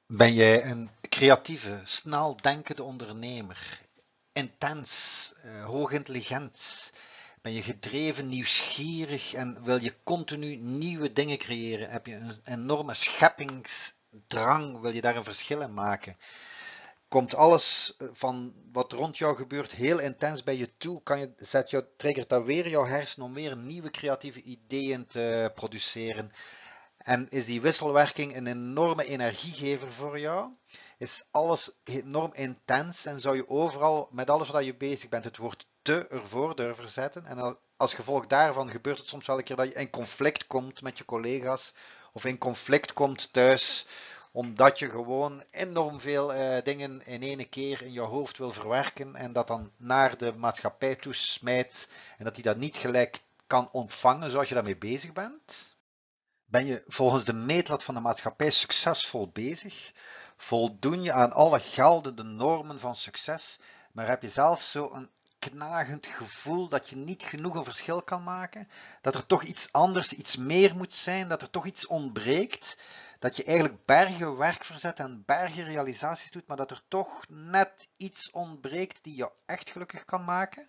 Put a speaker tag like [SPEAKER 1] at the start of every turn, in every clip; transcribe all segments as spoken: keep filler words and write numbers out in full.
[SPEAKER 1] Ben jij een creatieve, snel denkende ondernemer? Intens, uh, hoog intelligent? Ben je gedreven, nieuwsgierig en wil je continu nieuwe dingen creëren? Heb je een enorme scheppingsdrang? Wil je daar een verschil in maken? Komt alles van wat rond jou gebeurt heel intens bij je toe? Kan je, zet jou, triggert dat weer jouw hersenen om weer nieuwe creatieve ideeën te produceren? En is die wisselwerking een enorme energiegever voor jou? Is alles enorm intens en zou je overal met alles wat je bezig bent het woord te ervoor durven zetten? En als gevolg daarvan gebeurt het soms wel een keer dat je in conflict komt met je collega's of in conflict komt thuis omdat je gewoon enorm veel uh, dingen in één keer in je hoofd wil verwerken en dat dan naar de maatschappij toe smijt en dat die dat niet gelijk kan ontvangen zoals je daarmee bezig bent? Ben je volgens de meetlat van de maatschappij succesvol bezig? Voldoen je aan alle geldende normen van succes, maar heb je zelf zo een knagend gevoel dat je niet genoeg een verschil kan maken? Dat er toch iets anders, iets meer moet zijn, dat er toch iets ontbreekt? Dat je eigenlijk bergen werk verzet en bergen realisaties doet, maar dat er toch net iets ontbreekt die jou echt gelukkig kan maken?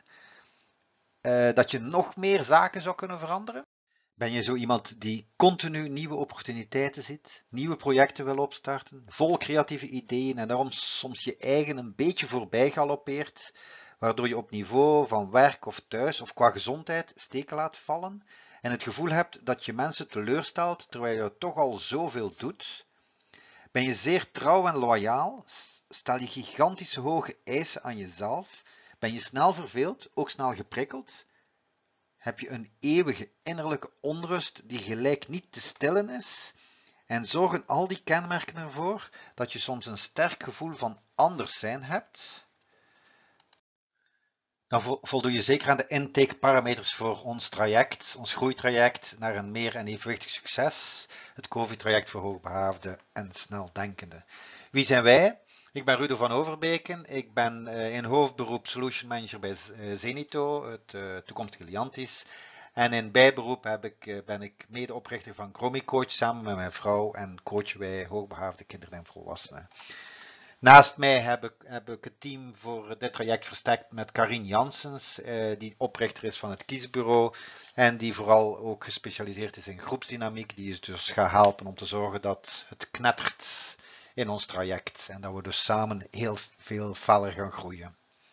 [SPEAKER 1] Uh, dat je nog meer zaken zou kunnen veranderen? Ben je zo iemand die continu nieuwe opportuniteiten ziet, nieuwe projecten wil opstarten, vol creatieve ideeën en daarom soms je eigen een beetje voorbij galoppeert, waardoor je op niveau van werk of thuis of qua gezondheid steken laat vallen en het gevoel hebt dat je mensen teleurstelt terwijl je toch al zoveel doet? Ben je zeer trouw en loyaal? Stel je gigantische hoge eisen aan jezelf? Ben je snel verveeld, ook snel geprikkeld? Heb je een eeuwige innerlijke onrust die gelijk niet te stillen is? En zorgen al die kenmerken ervoor dat je soms een sterk gevoel van anders zijn hebt? Dan voldoe je zeker aan de intake-parameters voor ons traject, ons groeitraject naar een meer en evenwichtig succes, het COVID-traject voor hoogbegaafden en sneldenkenden. Wie zijn wij? Ik ben Rudo van Overbeken. Ik ben uh, in hoofdberoep Solution Manager bij Zenito, het uh, toekomstige Liantis. En in bijberoep heb ik, uh, ben ik medeoprichter van Gromi Coach samen met mijn vrouw en coachen wij hoogbegaafde kinderen en volwassenen. Naast mij heb ik, heb ik het team voor dit traject versterkt met Karin Janssens, uh, die oprichter is van het Kiesbureau en die vooral ook gespecialiseerd is in groepsdynamiek. Die is dus gaat helpen om te zorgen dat het knettert in ons traject en dat we dus samen heel veel feller gaan groeien.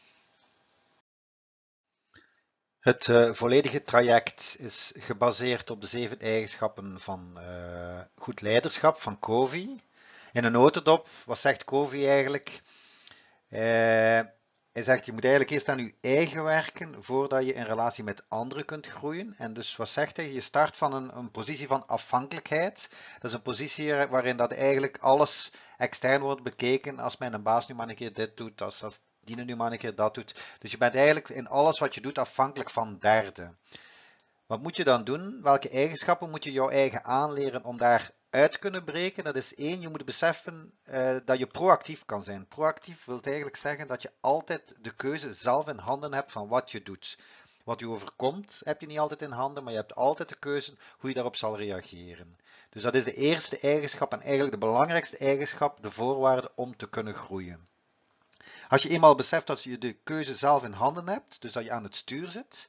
[SPEAKER 1] Het uh, volledige traject is gebaseerd op de zeven eigenschappen van uh, goed leiderschap van Covey. In een notendop, wat zegt Covey eigenlijk? Uh, hij zegt, je moet eigenlijk eerst aan je eigen werken voordat je in relatie met anderen kunt groeien. En dus wat zegt hij? Je start van een, een positie van afhankelijkheid. Dat is een positie waarin dat eigenlijk alles extern wordt bekeken. Als mijn baas nu maar een keer dit doet, als, als die nu maar een keer dat doet. Dus je bent eigenlijk in alles wat je doet afhankelijk van derden. Wat moet je dan doen? Welke eigenschappen moet je jouw eigen aanleren om daar uit te kunnen breken? Dat is één, je moet beseffen uh, dat je proactief kan zijn. Proactief wil eigenlijk zeggen dat je altijd de keuze zelf in handen hebt van wat je doet. Wat je overkomt heb je niet altijd in handen, maar je hebt altijd de keuze hoe je daarop zal reageren. Dus dat is de eerste eigenschap en eigenlijk de belangrijkste eigenschap, de voorwaarde om te kunnen groeien. Als je eenmaal beseft dat je de keuze zelf in handen hebt, dus dat je aan het stuur zit,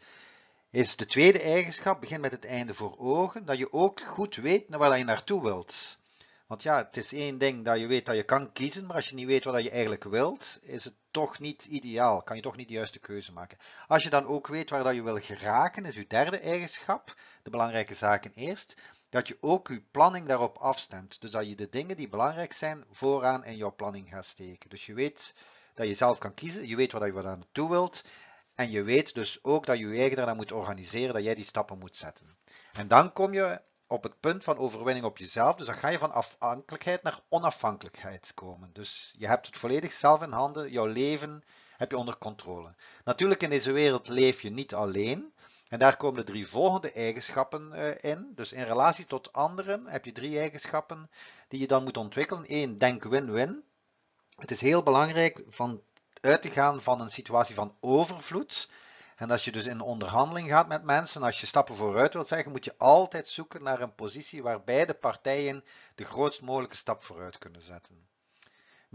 [SPEAKER 1] is de tweede eigenschap, begin met het einde voor ogen, dat je ook goed weet naar waar je naartoe wilt. Want ja, het is één ding dat je weet dat je kan kiezen, maar als je niet weet wat je eigenlijk wilt, is het toch niet ideaal, kan je toch niet de juiste keuze maken. Als je dan ook weet waar dat je wil geraken, is je derde eigenschap, de belangrijke zaken eerst, dat je ook je planning daarop afstemt. Dus dat je de dingen die belangrijk zijn, vooraan in jouw planning gaat steken. Dus je weet dat je zelf kan kiezen, je weet waar je aan naartoe wilt, en je weet dus ook dat je je eigen daarna moet organiseren, dat jij die stappen moet zetten. En dan kom je op het punt van overwinning op jezelf. Dus dan ga je van afhankelijkheid naar onafhankelijkheid komen. Dus je hebt het volledig zelf in handen. Jouw leven heb je onder controle. Natuurlijk in deze wereld leef je niet alleen. En daar komen de drie volgende eigenschappen uh, in. Dus in relatie tot anderen heb je drie eigenschappen die je dan moet ontwikkelen. Eén, denk win-win. Het is heel belangrijk van uit te gaan van een situatie van overvloed. En als je dus in onderhandeling gaat met mensen, als je stappen vooruit wilt zeggen, moet je altijd zoeken naar een positie waar beide partijen de grootst mogelijke stap vooruit kunnen zetten.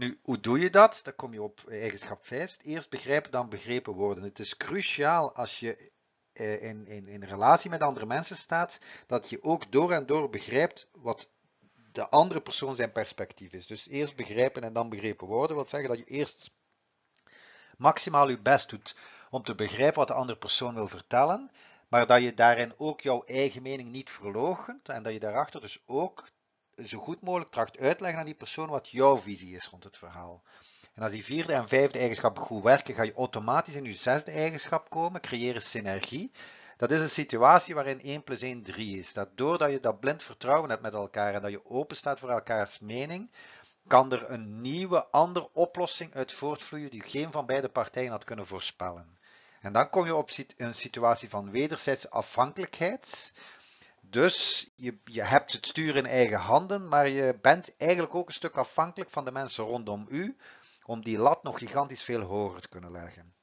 [SPEAKER 1] Nu, hoe doe je dat? Dan kom je op eigenschap vijf. Eerst begrijpen, dan begrepen worden. Het is cruciaal als je in, in, in relatie met andere mensen staat, dat je ook door en door begrijpt wat de andere persoon zijn perspectief is. Dus eerst begrijpen en dan begrepen worden. Dat wil zeggen dat je eerst maximaal je best doet om te begrijpen wat de andere persoon wil vertellen, maar dat je daarin ook jouw eigen mening niet verloochent en dat je daarachter dus ook zo goed mogelijk tracht uit te leggen aan die persoon wat jouw visie is rond het verhaal. En als die vierde en vijfde eigenschap goed werken, ga je automatisch in je zesde eigenschap komen, creëren synergie. Dat is een situatie waarin één plus één drie is. Dat doordat je dat blind vertrouwen hebt met elkaar en dat je open staat voor elkaars mening, kan er een nieuwe, andere oplossing uit voortvloeien die geen van beide partijen had kunnen voorspellen. En dan kom je op een situatie van wederzijdse afhankelijkheid. Dus je, je hebt het stuur in eigen handen, maar je bent eigenlijk ook een stuk afhankelijk van de mensen rondom u, om die lat nog gigantisch veel hoger te kunnen leggen.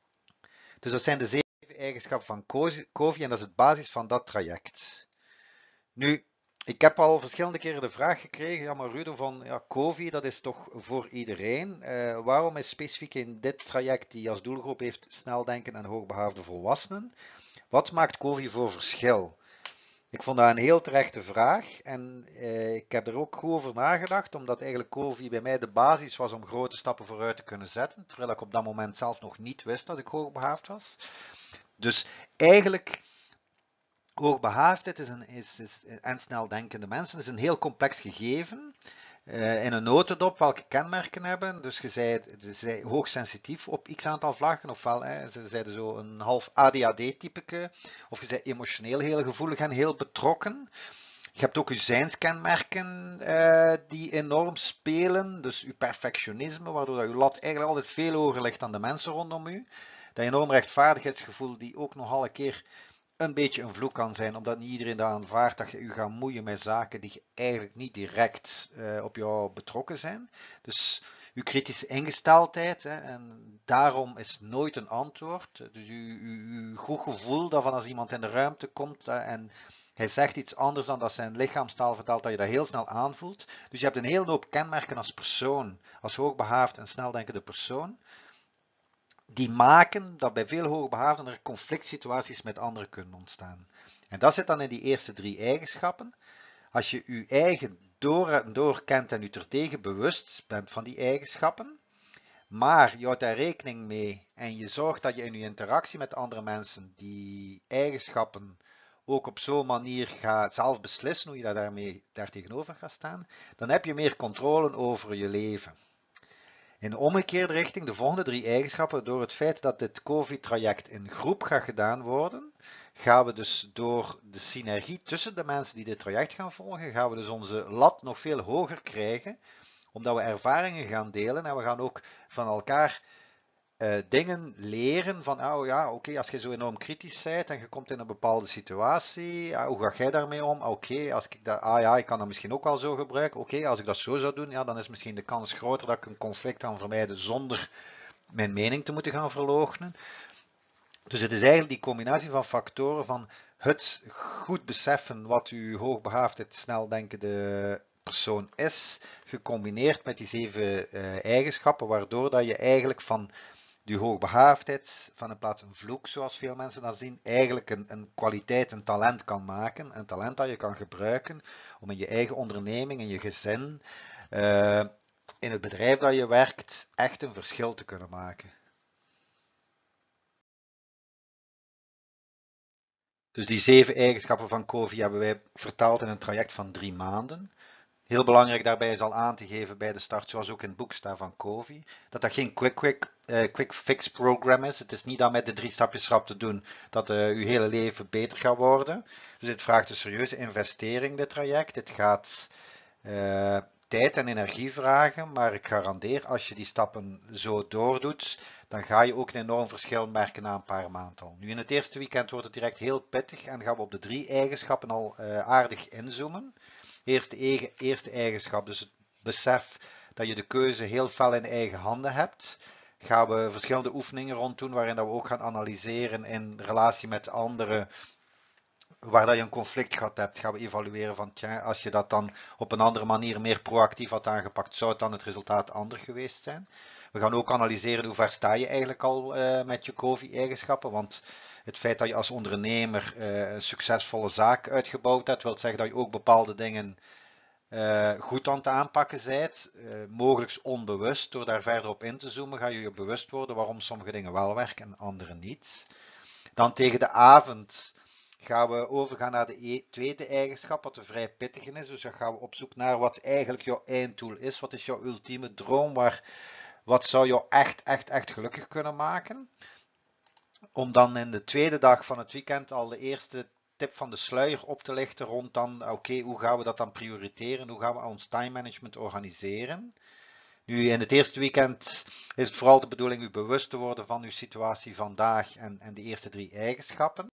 [SPEAKER 1] Dus dat zijn de zeven eigenschappen van Covey en dat is het basis van dat traject. Nu, ik heb al verschillende keren de vraag gekregen, ja maar Rudo, van ja, Covey, dat is toch voor iedereen. Uh, waarom is specifiek in dit traject die als doelgroep heeft sneldenken en hoogbegaafde volwassenen? Wat maakt Covey voor verschil? Ik vond dat een heel terechte vraag en uh, ik heb er ook goed over nagedacht, omdat eigenlijk Covey bij mij de basis was om grote stappen vooruit te kunnen zetten, terwijl ik op dat moment zelf nog niet wist dat ik hoogbegaafd was. Dus eigenlijk, hoogbegaafdheid is een, is, is, en sneldenkende mensen is een heel complex gegeven. Uh, in een notendop welke kenmerken hebben. Dus je zei, je zei hoogsensitief op x aantal vlakken, ofwel hè, ze zeiden zo een half A D H D-typeke, of je zei emotioneel heel gevoelig en heel betrokken. Je hebt ook je zijnskenmerken uh, die enorm spelen, dus je perfectionisme, waardoor dat je lat eigenlijk altijd veel hoger ligt dan de mensen rondom u. Dat enorm rechtvaardigheidsgevoel die ook nogal een keer een beetje een vloek kan zijn, omdat niet iedereen dat aanvaardt dat je u gaat moeien met zaken die eigenlijk niet direct uh, op jou betrokken zijn. Dus uw kritische ingesteldheid, hè, en daarom is nooit een antwoord. Dus uw, uw, uw goed gevoel dat van als iemand in de ruimte komt uh, en hij zegt iets anders dan dat zijn lichaamstaal vertelt, dat je dat heel snel aanvoelt. Dus je hebt een hele hoop kenmerken als persoon, als hoogbegaafd en sneldenkende persoon, die maken dat bij veel hoogbegaafden er conflict situaties met anderen kunnen ontstaan. En dat zit dan in die eerste drie eigenschappen. Als je je eigen door en door kent en je terdege bewust bent van die eigenschappen, maar je houdt daar rekening mee en je zorgt dat je in je interactie met andere mensen die eigenschappen ook op zo'n manier gaat zelf beslissen hoe je daar daarmee daar tegenover gaat staan, dan heb je meer controle over je leven. In de omgekeerde richting, de volgende drie eigenschappen, door het feit dat dit Covey-traject in groep gaat gedaan worden, gaan we dus door de synergie tussen de mensen die dit traject gaan volgen, gaan we dus onze lat nog veel hoger krijgen, omdat we ervaringen gaan delen en we gaan ook van elkaar uh, dingen leren van, oh ja, oké, okay, als je zo enorm kritisch bent en je komt in een bepaalde situatie, ja, hoe ga jij daarmee om? Oké, okay, als ik dat, ah ja, ik kan dat misschien ook wel zo gebruiken. Oké, okay, als ik dat zo zou doen, ja, dan is misschien de kans groter dat ik een conflict kan vermijden zonder mijn mening te moeten gaan verloochenen. Dus het is eigenlijk die combinatie van factoren van het goed beseffen wat uw hoogbegaafdheid, sneldenkende persoon is, gecombineerd met die zeven uh, eigenschappen, waardoor dat je eigenlijk van die hoogbegaafdheid, van in plaats van een vloek, zoals veel mensen dat zien, eigenlijk een, een kwaliteit, een talent kan maken. Een talent dat je kan gebruiken om in je eigen onderneming, in je gezin, uh, in het bedrijf dat je werkt, echt een verschil te kunnen maken. Dus die zeven eigenschappen van Covey hebben wij vertaald in een traject van drie maanden. Heel belangrijk daarbij is al aan te geven bij de start, zoals ook in het boek staat van Covey, dat dat geen quick, quick, uh, quick fix program is. Het is niet dat met de drie stapjes rap te doen dat uh, uw hele leven beter gaat worden. Dus dit vraagt een serieuze investering, dit traject. Dit gaat uh, tijd en energie vragen, maar ik garandeer, als je die stappen zo doordoet, dan ga je ook een enorm verschil merken na een paar maanden al. Nu in het eerste weekend wordt het direct heel pittig en gaan we op de drie eigenschappen al uh, aardig inzoomen. Eerste, eerste eigenschap, dus het besef dat je de keuze heel fel in eigen handen hebt. Gaan we verschillende oefeningen rond doen waarin dat we ook gaan analyseren in relatie met anderen waar dat je een conflict gehad hebt, gaan we evalueren van, tja, als je dat dan op een andere manier meer proactief had aangepakt, zou het dan het resultaat anders geweest zijn? We gaan ook analyseren hoe ver sta je eigenlijk al uh, met je COVID-eigenschappen, want het feit dat je als ondernemer uh, een succesvolle zaak uitgebouwd hebt, wil zeggen dat je ook bepaalde dingen uh, goed aan het aanpakken bent, uh, mogelijk onbewust. Door daar verder op in te zoomen, ga je je bewust worden waarom sommige dingen wel werken en andere niet. Dan tegen de avond gaan we overgaan naar de e tweede eigenschap, wat een vrij pittige is. Dus dan gaan we op zoek naar wat eigenlijk jouw einddoel is. Wat is jouw ultieme droom? Waar, wat zou jou echt, echt, echt gelukkig kunnen maken? Om dan in de tweede dag van het weekend al de eerste tip van de sluier op te lichten rond dan, oké, okay, hoe gaan we dat dan prioriteren? Hoe gaan we ons time management organiseren? Nu, in het eerste weekend is het vooral de bedoeling u bewust te worden van uw situatie vandaag en, en de eerste drie eigenschappen.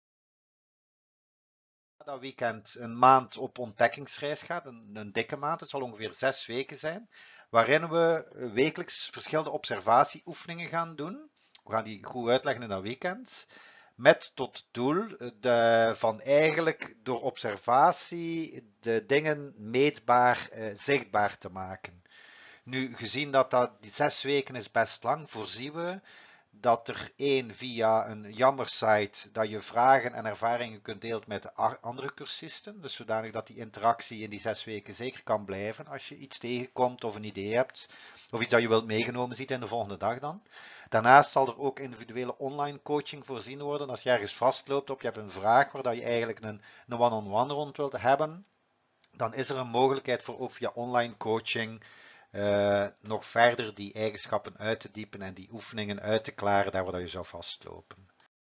[SPEAKER 1] Dat weekend een maand op ontdekkingsreis gaat, een, een dikke maand, het zal ongeveer zes weken zijn, waarin we wekelijks verschillende observatieoefeningen gaan doen. We gaan die goed uitleggen in dat weekend. Met tot doel de, van eigenlijk door observatie de dingen meetbaar, eh, zichtbaar te maken. Nu, gezien dat, dat die zes weken is best lang, voorzien we dat er één via een jammersite dat je vragen en ervaringen kunt delen met de andere cursisten. Dus zodanig dat die interactie in die zes weken zeker kan blijven als je iets tegenkomt of een idee hebt. Of iets dat je wilt meegenomen ziet in de volgende dag dan. Daarnaast zal er ook individuele online coaching voorzien worden. Als je ergens vastloopt of je hebt een vraag waar je eigenlijk een one-on-one rond wilt hebben. Dan is er een mogelijkheid voor ook via online coaching Uh, nog verder die eigenschappen uit te diepen en die oefeningen uit te klaren daar waar je zou vastlopen.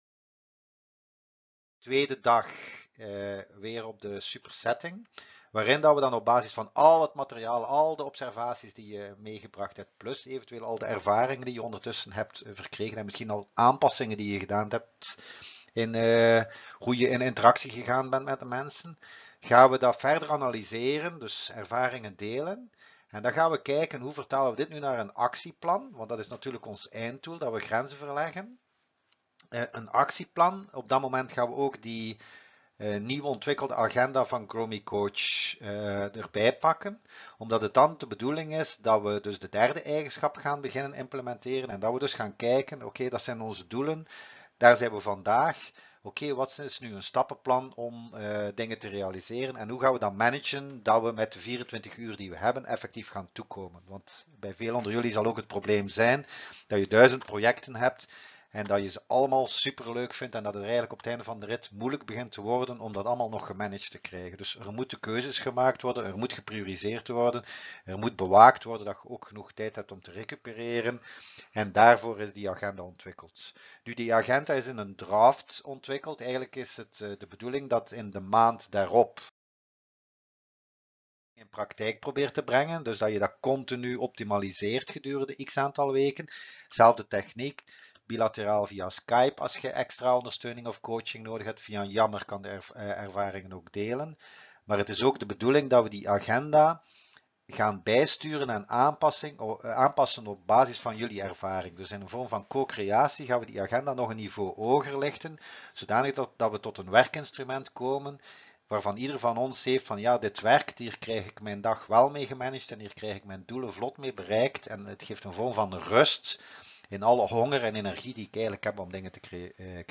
[SPEAKER 1] Tweede dag uh, weer op de supersetting, waarin dat we dan op basis van al het materiaal, al de observaties die je meegebracht hebt, plus eventueel al de ervaringen die je ondertussen hebt verkregen en misschien al aanpassingen die je gedaan hebt in uh, hoe je in interactie gegaan bent met de mensen, gaan we dat verder analyseren, dus ervaringen delen. En dan gaan we kijken hoe vertalen we dit nu naar een actieplan, want dat is natuurlijk ons einddoel, dat we grenzen verleggen. Uh, een actieplan, op dat moment gaan we ook die uh, nieuw ontwikkelde agenda van Grow Coach uh, erbij pakken, omdat het dan de bedoeling is dat we dus de derde eigenschap gaan beginnen implementeren en dat we dus gaan kijken, oké, okay, dat zijn onze doelen, daar zijn we vandaag. Oké, okay, wat is nu een stappenplan om uh, dingen te realiseren en hoe gaan we dan managen dat we met de vierentwintig uur die we hebben effectief gaan toekomen. Want bij veel onder jullie zal ook het probleem zijn dat je duizend projecten hebt en dat je ze allemaal superleuk vindt en dat het eigenlijk op het einde van de rit moeilijk begint te worden om dat allemaal nog gemanaged te krijgen. Dus er moeten keuzes gemaakt worden, er moet geprioriseerd worden, er moet bewaakt worden dat je ook genoeg tijd hebt om te recupereren en daarvoor is die agenda ontwikkeld. Nu, die agenda is in een draft ontwikkeld. Eigenlijk is het de bedoeling dat in de maand daarop in praktijk probeert te brengen, dus dat je dat continu optimaliseert gedurende x aantal weken. Zelfde techniek. Bilateraal via Skype als je extra ondersteuning of coaching nodig hebt. Via een jammer kan de ervaringen ook delen. Maar het is ook de bedoeling dat we die agenda gaan bijsturen en aanpassing, aanpassen op basis van jullie ervaring. Dus in een vorm van co-creatie gaan we die agenda nog een niveau hoger lichten, zodanig dat, dat we tot een werkinstrument komen waarvan ieder van ons heeft van ja, dit werkt, hier krijg ik mijn dag wel mee gemanaged en hier krijg ik mijn doelen vlot mee bereikt en het geeft een vorm van rust in alle honger en energie die ik eigenlijk heb om dingen te krijgen.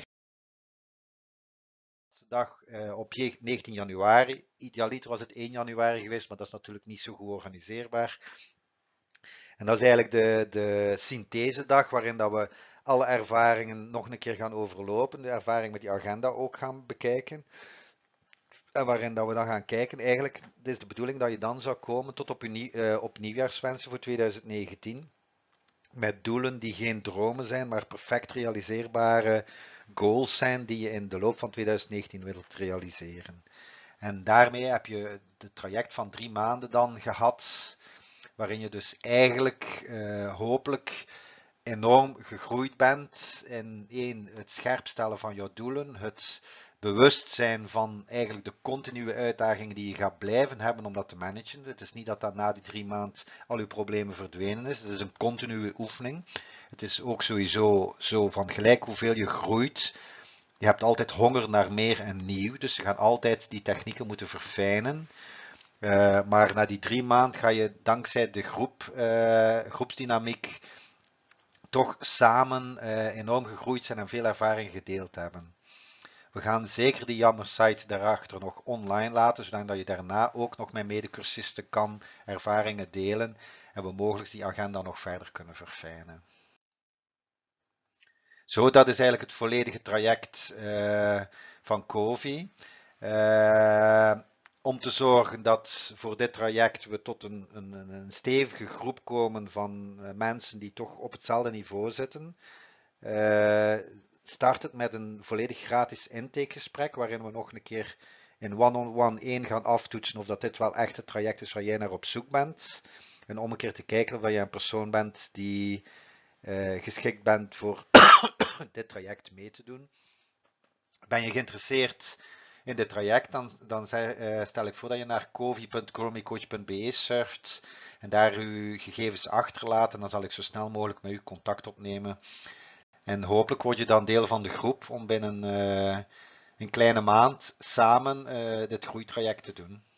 [SPEAKER 1] Dag uh, op negentien januari. Idealiter was het één januari geweest, maar dat is natuurlijk niet zo goed organiseerbaar. En dat is eigenlijk de, de synthesedag waarin dat we alle ervaringen nog een keer gaan overlopen. De ervaring met die agenda ook gaan bekijken. En waarin dat we dan gaan kijken, eigenlijk, het is de bedoeling dat je dan zou komen tot op, je, uh, op nieuwjaarswensen voor twintig negentien. Met doelen die geen dromen zijn, maar perfect realiseerbare goals zijn die je in de loop van twintig negentien wilt realiseren. En daarmee heb je het traject van drie maanden dan gehad, waarin je dus eigenlijk uh, hopelijk enorm gegroeid bent in één, het scherpstellen van jouw doelen, het bewustzijn van eigenlijk de continue uitdagingen die je gaat blijven hebben om dat te managen. Het is niet dat dat na die drie maanden al je problemen verdwenen is. Het is een continue oefening. Het is ook sowieso zo van gelijk hoeveel je groeit, je hebt altijd honger naar meer en nieuw, dus je gaat altijd die technieken moeten verfijnen. Uh, maar na die drie maanden ga je dankzij de groep, uh, groepsdynamiek toch samen uh, enorm gegroeid zijn en veel ervaring gedeeld hebben. We gaan zeker die Jammer-site daarachter nog online laten, zodat je daarna ook nog met medecursisten kan ervaringen delen en we mogelijk die agenda nog verder kunnen verfijnen. Zo, dat is eigenlijk het volledige traject uh, van Covey. Uh, om te zorgen dat voor dit traject we tot een, een, een stevige groep komen van uh, mensen die toch op hetzelfde niveau zitten. Uh, start het met een volledig gratis intakegesprek, waarin we nog een keer in one-on-one één gaan aftoetsen of dat dit wel echt het traject is waar jij naar op zoek bent. En om een keer te kijken of je een persoon bent die uh, geschikt bent voor dit traject mee te doen. Ben je geïnteresseerd in dit traject, dan, dan uh, stel ik voor dat je naar covey punt growmecoach punt b e surft en daar uw gegevens achterlaat en dan zal ik zo snel mogelijk met u contact opnemen. En hopelijk word je dan deel van de groep om binnen uh, een kleine maand samen uh, dit groeitraject te doen.